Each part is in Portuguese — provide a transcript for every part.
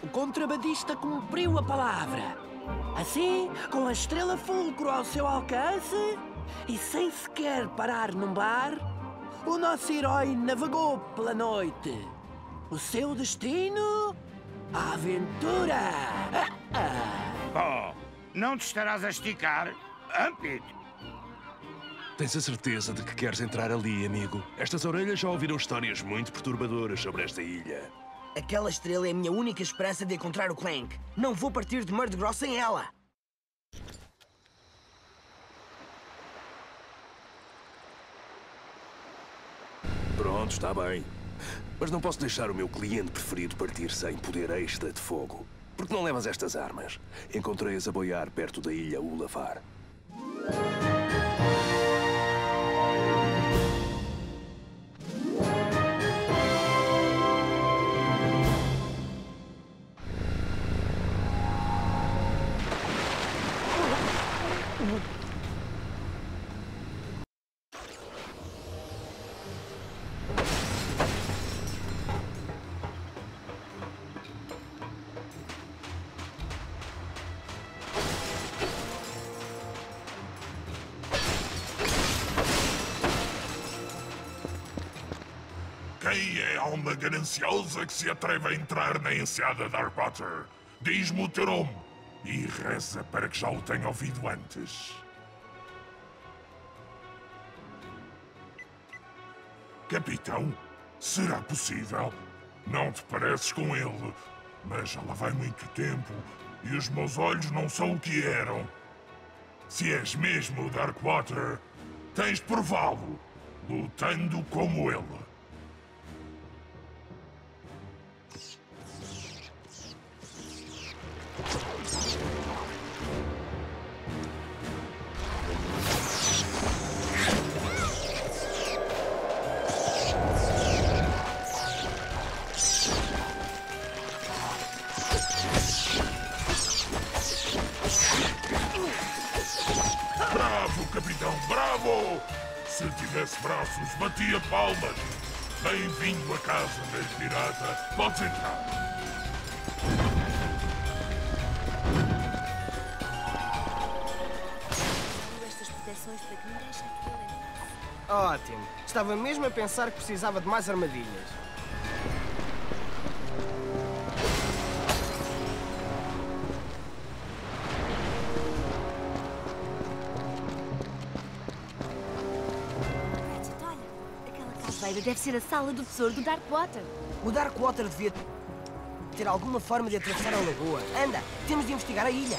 O contrabandista cumpriu a palavra. Assim, com a estrela fulcro ao seu alcance e sem sequer parar num bar, o nosso herói navegou pela noite. O seu destino? A aventura! Oh, não te estarás a esticar, Ampit? Tens a certeza de que queres entrar ali, amigo? Estas orelhas já ouviram histórias muito perturbadoras sobre esta ilha. Aquela estrela é a minha única esperança de encontrar o Clank. Não vou partir de Mardi Gras sem ela. Pronto, está bem. Mas não posso deixar o meu cliente preferido partir sem poder extra de fogo. Porque não levas estas armas? Encontrei-as a boiar perto da ilha Ulafar. Quem é a alma gananciosa que se atreve a entrar na enseada Dark Potter? Diz-me o teu nome e reza para que já o tenha ouvido antes. Capitão, será possível? Não te pareces com ele, mas já lá vai muito tempo e os meus olhos não são o que eram. Se és mesmo o Darkwater, tens de prová-lo, lutando como ele. Bravo, capitão, bravo! Se tivesse braços, batia palmas. Bem-vindo à casa da pirata. Podes entrar. Estas proteções para que ninguém chateie ele entrasse. Ótimo. Estava mesmo a pensar que precisava de mais armadilhas. Cratchit, olha, aquela caveira deve ser a sala do tesouro do Darkwater. O Darkwater devia ter alguma forma de atravessar a lagoa. Anda, temos de investigar a ilha.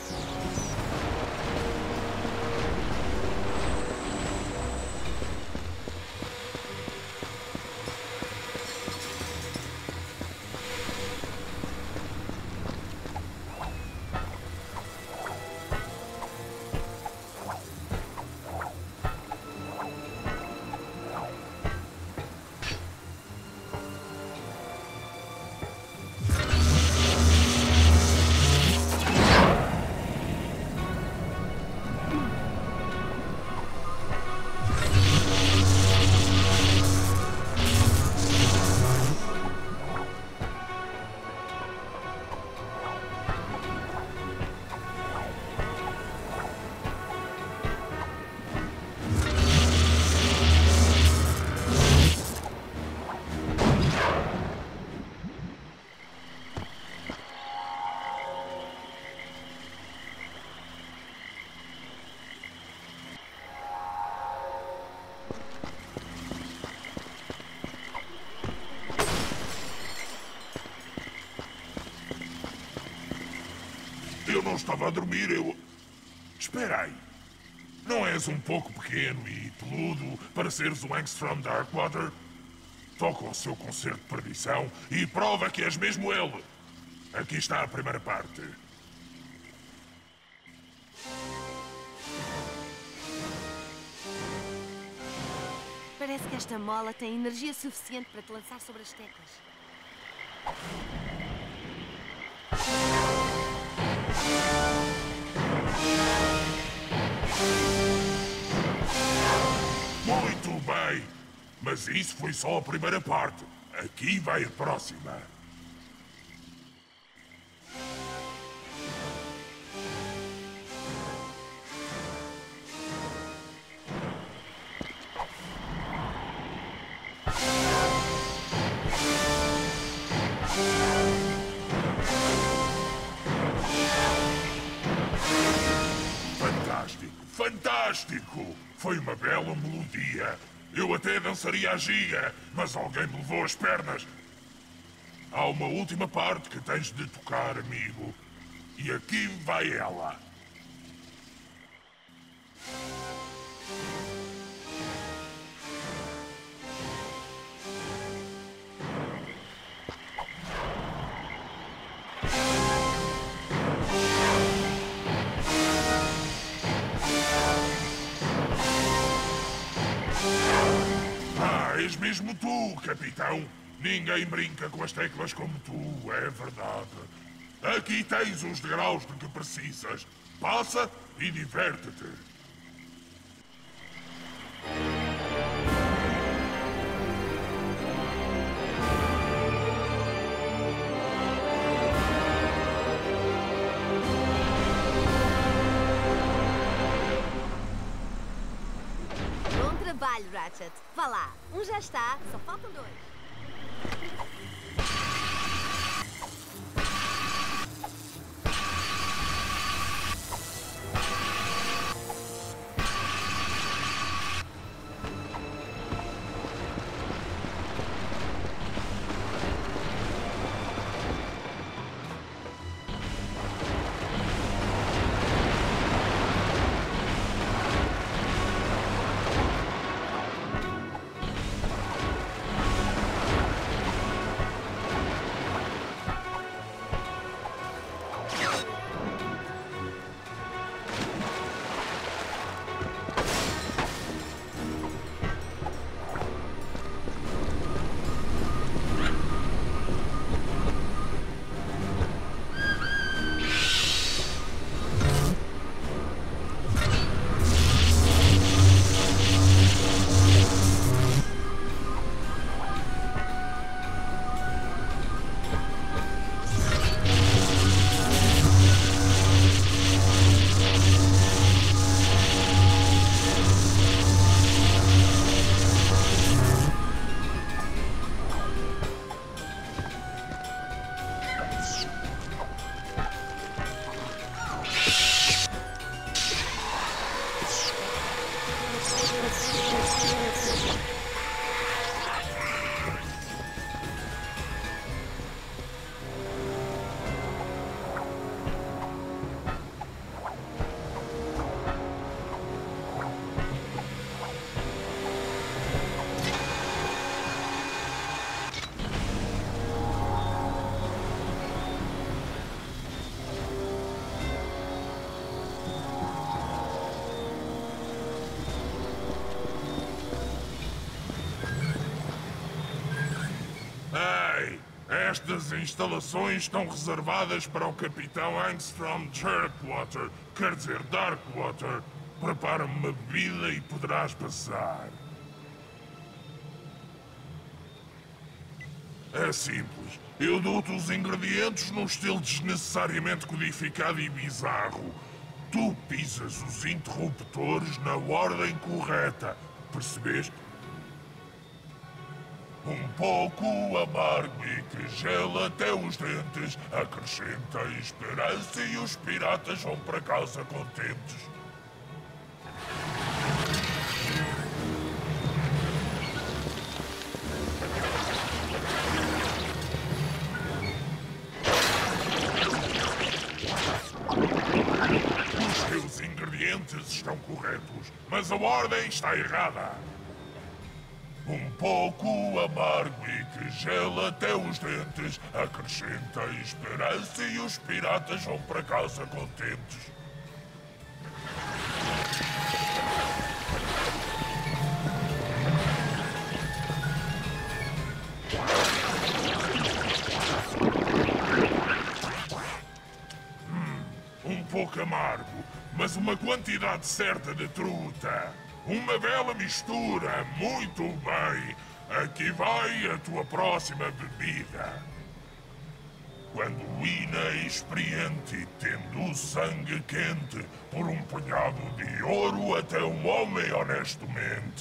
Eu não estava a dormir, eu... Espera aí. Não és um pouco pequeno e peludo para seres o Angstrom Darkwater? Toca o seu concerto de perdição e prova que és mesmo ele. Aqui está a primeira parte. Parece que esta mola tem energia suficiente para te lançar sobre as teclas. Muito bem. Mas isso foi só a primeira parte. Aqui vai a próxima. Fantástico! Foi uma bela melodia. Eu até dançaria a giga, mas alguém me levou as pernas. Há uma última parte que tens de tocar, amigo. E aqui vai ela. És mesmo tu, capitão. Ninguém brinca com as teclas como tu, é verdade. Aqui tens os degraus de que precisas. Passa e diverte-te. Bom trabalho, Ratchet. Vá lá. Um já está, só faltam dois. Ei, estas instalações estão reservadas para o Capitão Angstrom Jerkwater, quer dizer Darkwater. Prepara-me uma bebida e poderás passar. É simples. Eu dou-te os ingredientes num estilo desnecessariamente codificado e bizarro. Tu pisas os interruptores na ordem correta. Percebeste? Um pouco amargo e que gela até os dentes, acrescenta esperança e os piratas vão para casa contentes. Os teus ingredientes estão corretos, mas a ordem está errada. Um pouco amargo e que gela até os dentes, acrescenta esperança e os piratas vão para casa contentes. Um pouco amargo, mas uma quantidade certa de truta. Uma bela mistura, muito bem. Aqui vai a tua próxima bebida. Quando Ina é experiente, tendo o sangue quente, por um punhado de ouro até um homem honestamente.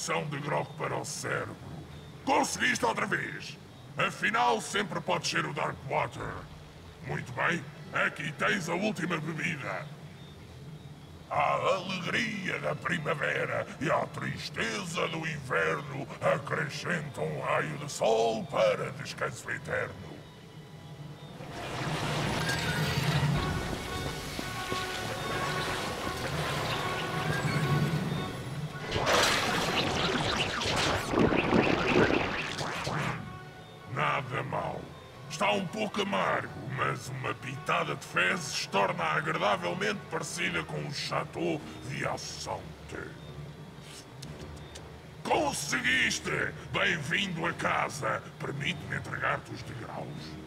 porção de grog para o cérebro. Conseguiste outra vez! Afinal, sempre podes ser o Darkwater. Muito bem, aqui tens a última bebida. A alegria da primavera e a tristeza do inverno acrescentam um raio de sol para descanso eterno. Nada mal. Está um pouco amargo, mas uma pitada de fezes torna agradavelmente parecida com o Chateau de Assante. Conseguiste! Bem-vindo a casa. Permite-me entregar-te os degraus.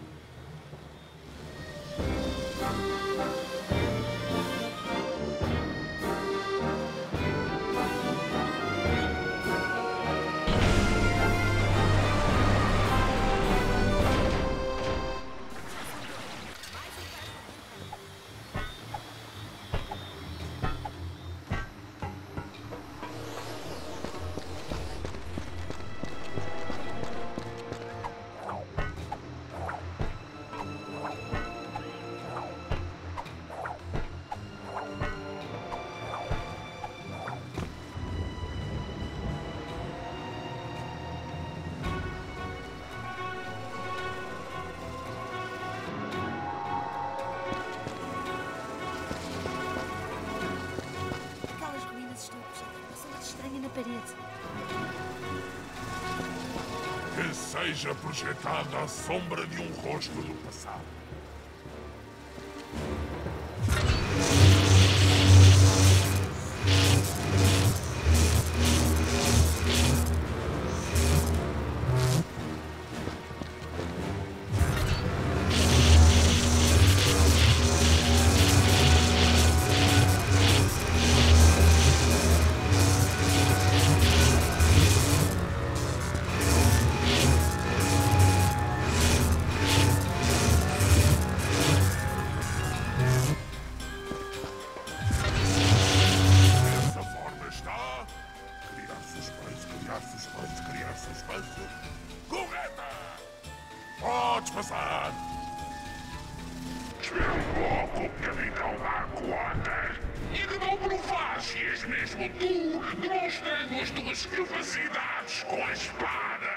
Aquelas ruínas estão a projetar uma sombra estranha na parede. Que seja projetada a sombra de um rosto do passado. Dessa forma está. Criar suspense, criar suspense, criar suspense. Correta! Podes passar! Espera um pouco, Capitão Darkwater. E que não provacias mesmo tu, demonstrando as tuas capacidades com a espada.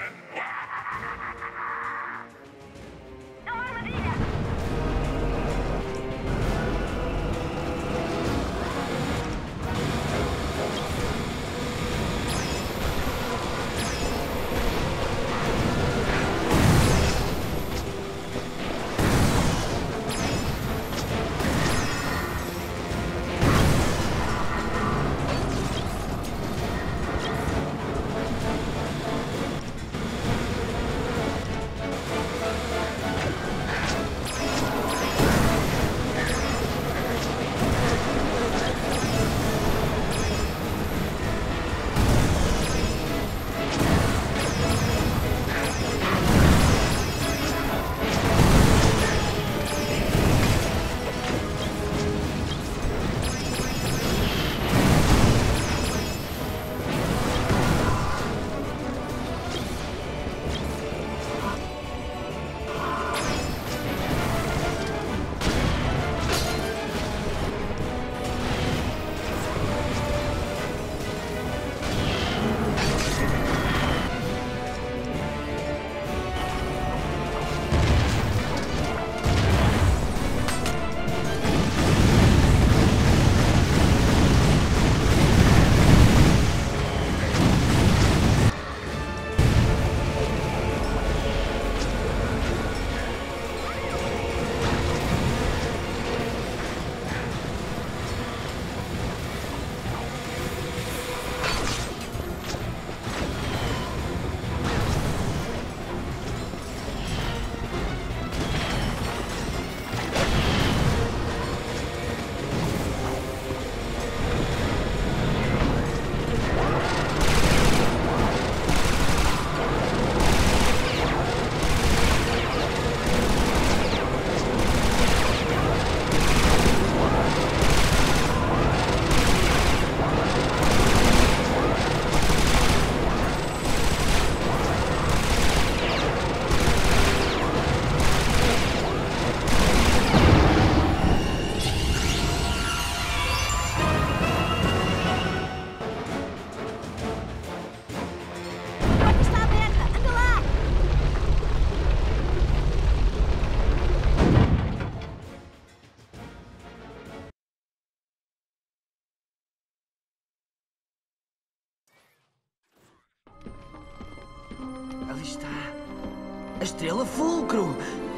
A estrela fulcro!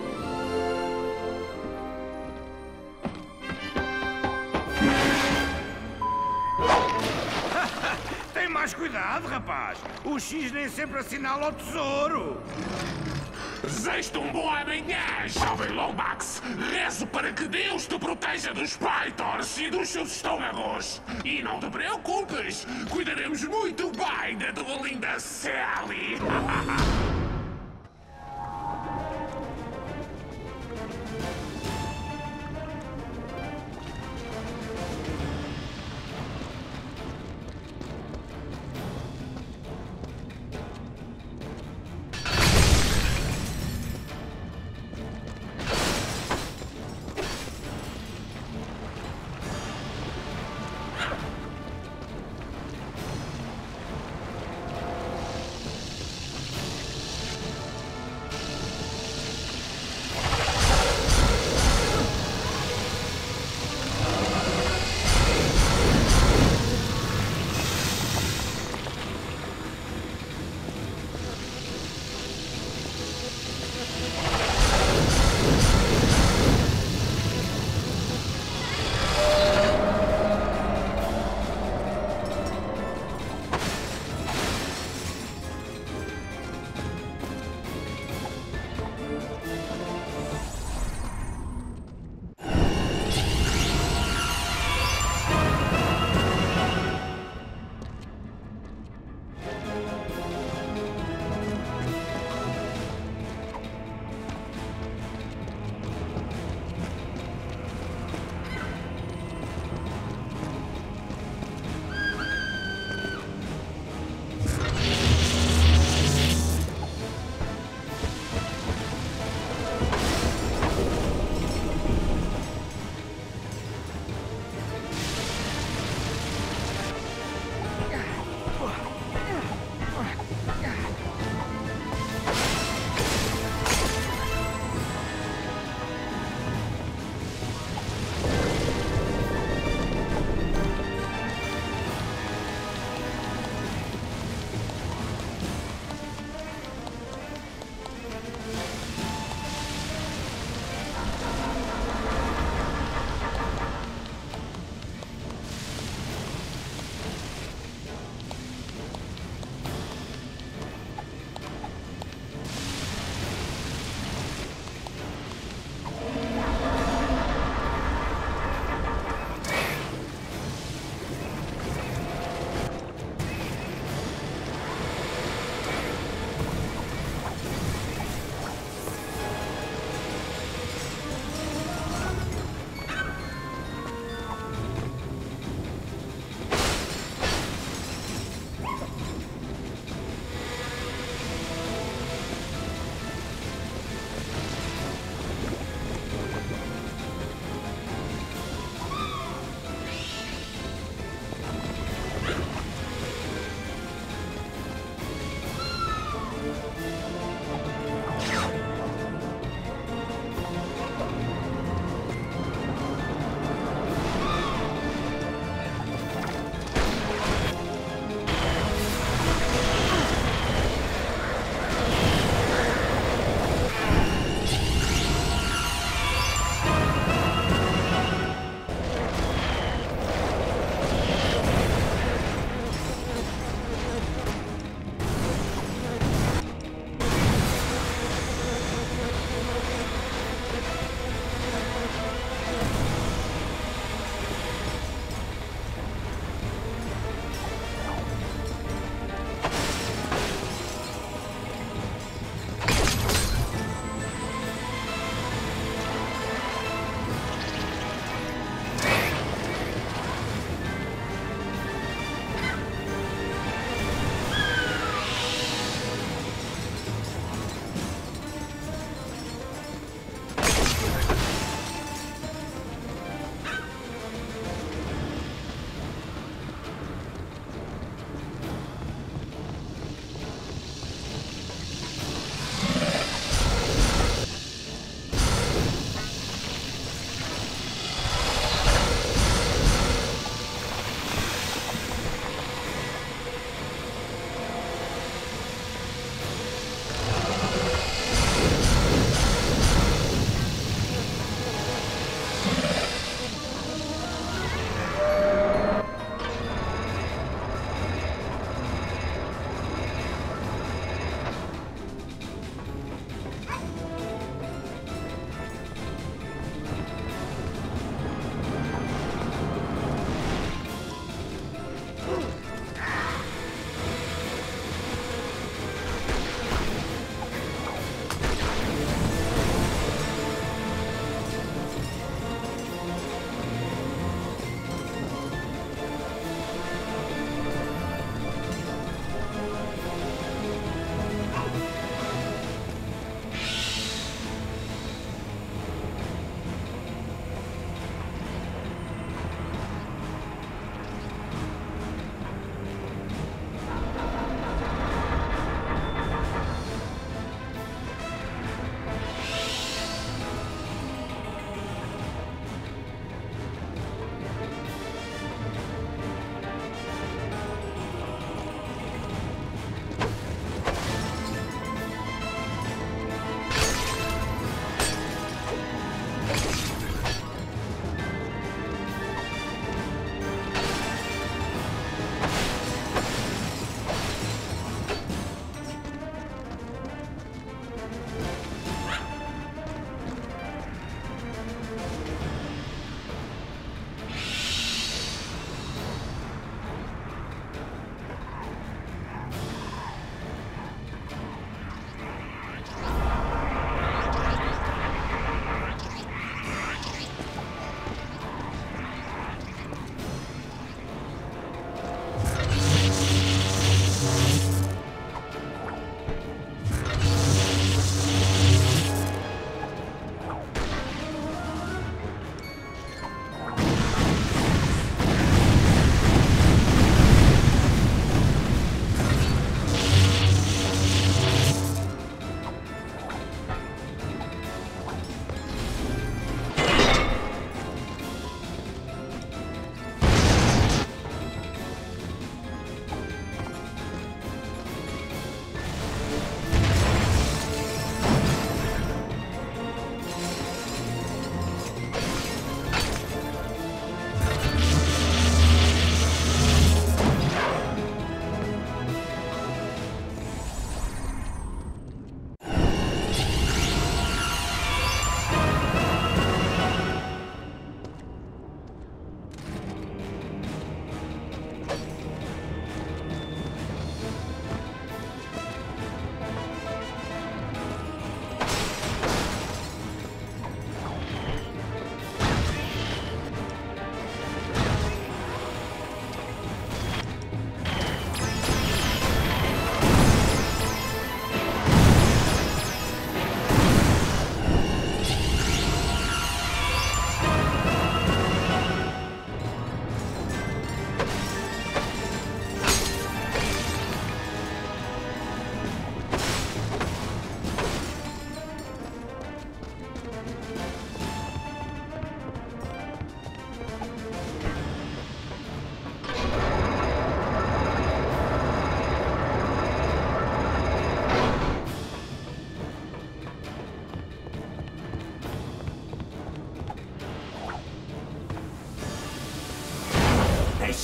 Tem mais cuidado, rapaz. O X nem sempre assinala o tesouro. Desejo-te um bom amanhã, jovem Lombax. Rezo para que Deus te proteja dos Pythons e dos seus estômagos. E não te preocupes, cuidaremos muito bem da tua linda Sally.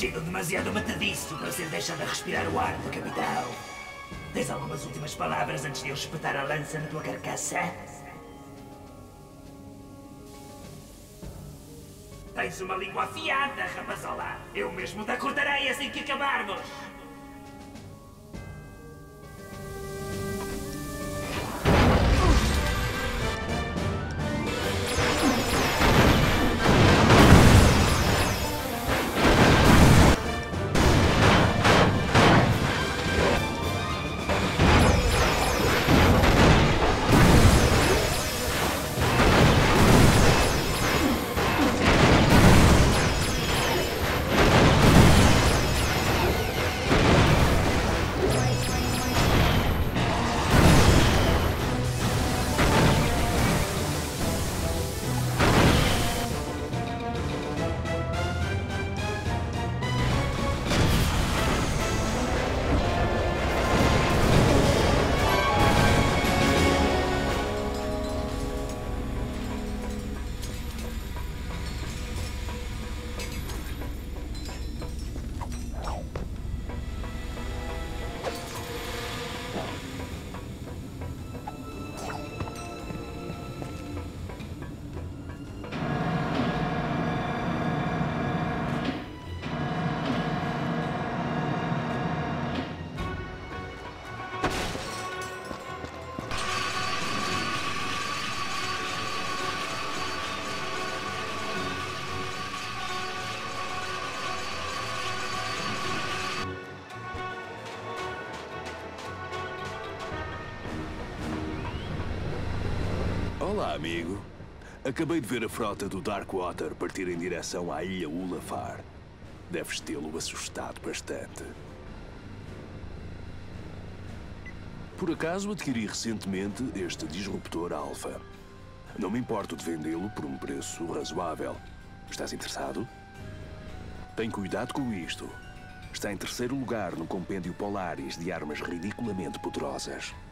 sido demasiado matadiço para ser deixado a respirar o ar do capitão. Tens algumas últimas palavras antes de eu espetar a lança na tua carcaça? Tens uma língua afiada, rapazola. Eu mesmo te cortarei assim que acabarmos. Olá, amigo. Acabei de ver a frota do Darkwater partir em direção à ilha Ulafar. Deves tê-lo assustado bastante. Por acaso adquiri recentemente este disruptor Alpha. Não me importo de vendê-lo por um preço razoável. Estás interessado? Tem cuidado com isto. Está em terceiro lugar no compêndio Polaris de armas ridiculamente poderosas.